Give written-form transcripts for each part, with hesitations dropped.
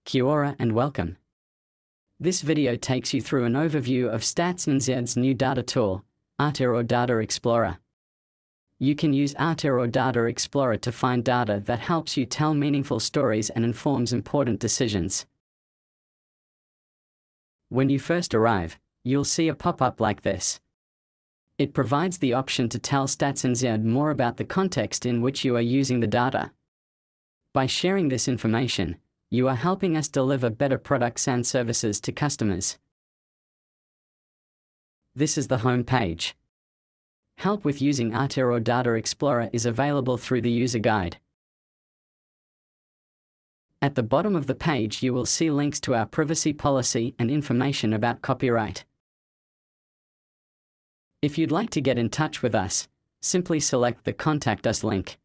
Kia ora and welcome. This video takes you through an overview of Stats NZ's new data tool, Aotearoa Data Explorer. You can use Aotearoa Data Explorer to find data that helps you tell meaningful stories and informs important decisions. When you first arrive, you'll see a pop-up like this. It provides the option to tell Stats NZ more about the context in which you are using the data. By sharing this information, you are helping us deliver better products and services to customers. This is the home page. Help with using Aotearoa Data Explorer is available through the user guide. At the bottom of the page you will see links to our privacy policy and information about copyright. If you'd like to get in touch with us, simply select the Contact Us link.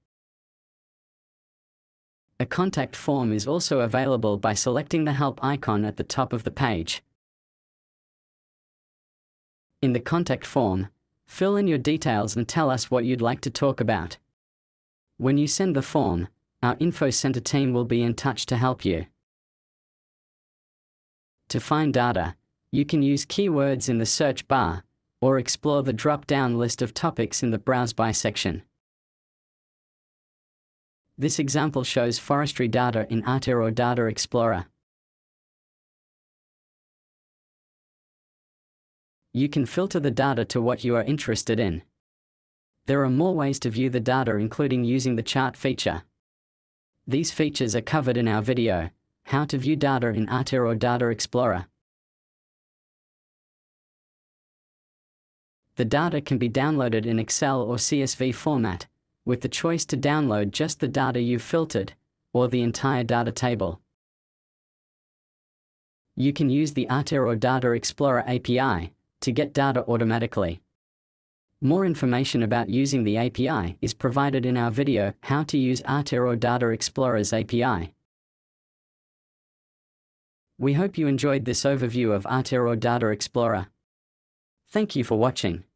A contact form is also available by selecting the help icon at the top of the page. In the contact form, fill in your details and tell us what you'd like to talk about. When you send the form, our Info Center team will be in touch to help you. To find data, you can use keywords in the search bar, or explore the drop-down list of topics in the Browse By section. This example shows forestry data in Aotearoa Data Explorer. You can filter the data to what you are interested in. There are more ways to view the data, including using the chart feature. These features are covered in our video, How to View Data in Aotearoa Data Explorer. The data can be downloaded in Excel or CSV format, with the choice to download just the data you've filtered, or the entire data table. You can use the Aotearoa Data Explorer API to get data automatically. More information about using the API is provided in our video, How to Use Aotearoa Data Explorer's API. We hope you enjoyed this overview of Aotearoa Data Explorer. Thank you for watching.